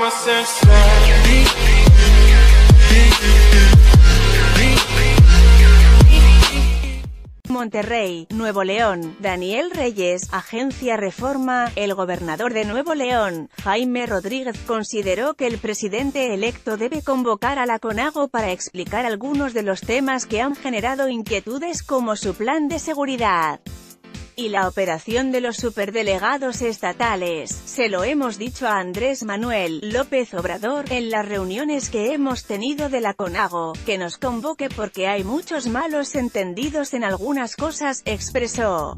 Monterrey, Nuevo León. Daniel Reyes, Agencia Reforma. El gobernador de Nuevo León, Jaime Rodríguez, consideró que el presidente electo debe convocar a la CONAGO para explicar algunos de los temas que han generado inquietudes, como su plan de seguridad y la operación de los superdelegados estatales. Se lo hemos dicho a Andrés Manuel López Obrador en las reuniones que hemos tenido de la CONAGO, que nos convoque porque hay muchos malos entendidos en algunas cosas, expresó.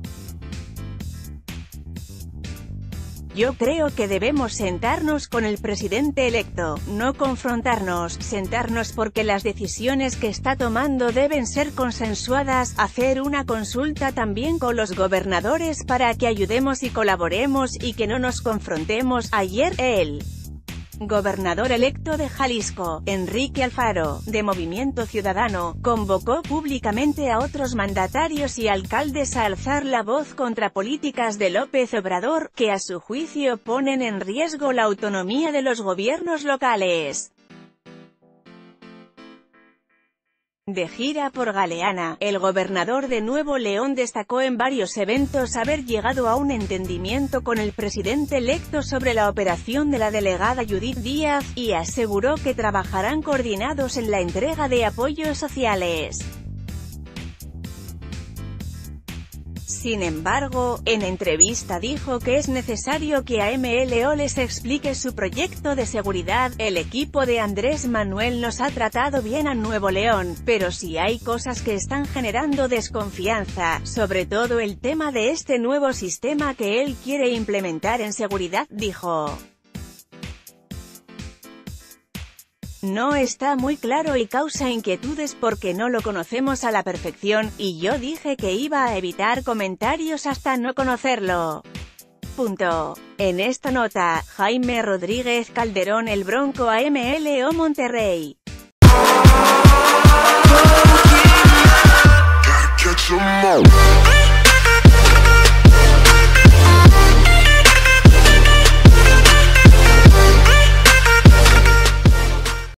Yo creo que debemos sentarnos con el presidente electo, no confrontarnos, sentarnos porque las decisiones que está tomando deben ser consensuadas, hacer una consulta también con los gobernadores para que ayudemos y colaboremos y que no nos confrontemos. Ayer, el gobernador electo de Jalisco, Enrique Alfaro, de Movimiento Ciudadano, convocó públicamente a otros mandatarios y alcaldes a alzar la voz contra políticas de López Obrador, que a su juicio ponen en riesgo la autonomía de los gobiernos locales. De gira por Galeana, el gobernador de Nuevo León destacó en varios eventos haber llegado a un entendimiento con el presidente electo sobre la operación de la delegada Judith Díaz, y aseguró que trabajarán coordinados en la entrega de apoyos sociales. Sin embargo, en entrevista dijo que es necesario que AMLO les explique su proyecto de seguridad. El equipo de Andrés Manuel nos ha tratado bien a Nuevo León, pero sí hay cosas que están generando desconfianza, sobre todo el tema de este nuevo sistema que él quiere implementar en seguridad, dijo. No está muy claro y causa inquietudes porque no lo conocemos a la perfección, y yo dije que iba a evitar comentarios hasta no conocerlo. Punto. En esta nota, Jaime Rodríguez Calderón, el Bronco AMLO Monterrey. Gotta catch 'em all.